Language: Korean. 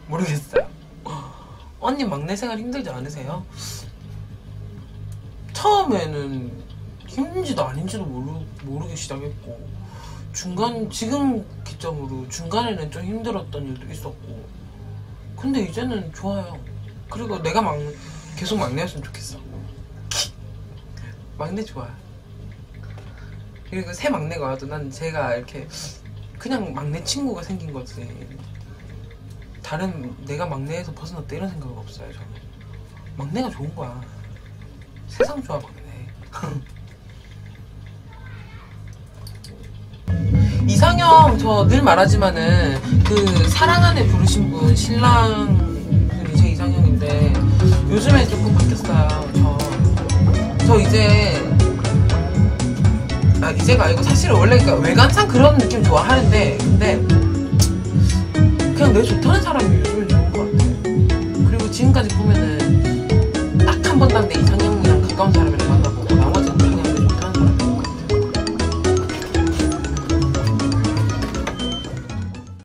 모르겠어요. 언니 막내 생활 힘들지 않으세요? 처음에는 힘든지도 아닌지도 모르기 시작했고, 지금 기점으로 중간에는 좀 힘들었던 일도 있었고, 근데 이제는 좋아요. 그리고 내가 계속 막내였으면 좋겠어. 막내 좋아요. 그리고 새 막내가 와도 난 제가 이렇게 그냥 막내 친구가 생긴 거지, 다른 내가 막내에서 벗어났다 이런 생각은 없어요. 저는 막내가 좋은 거야. 세상 좋아 막내. 이상형 저 늘 말하지만은 그 사랑 안에 부르신 분 신랑분이 제 이상형인데 요즘에 조금 바뀌었어요. 저 이제가 아니고 사실은 원래 그러니까 외관상 그런 느낌 좋아하는데, 근데 그냥 내 좋다는 사람이 요즘에 좋은 것 같아. 그리고 지금까지 보면은 딱 한 번도 내 이상형이랑 가까운 사람이랑